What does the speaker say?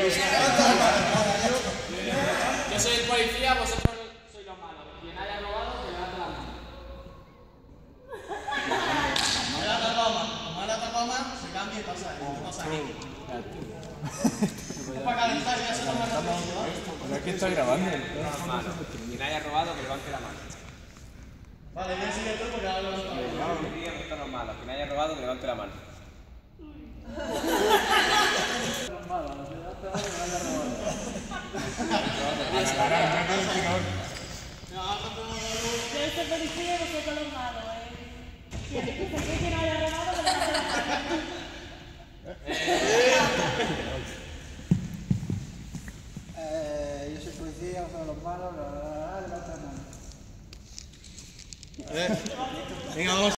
Yo soy el policía, vosotros sois los malos. Quien haya robado, que levante la mano. Como era Tacoma, se cambia y pasa ahí. ¿Qué pasa aquí? Es para calentar, ya se toma la mano. Pero es que está grabando. Quien haya robado, que levante la mano. Vale, ya sigue tú porque ahora lo vamos a ver. Que están los malos. Quien haya robado, que levante la mano. Yo soy policía y vosotros los malos, Quien no haya robado, que levante la mano. Yo soy policía, vosotros los malos, levanta la mano. Venga, vamos.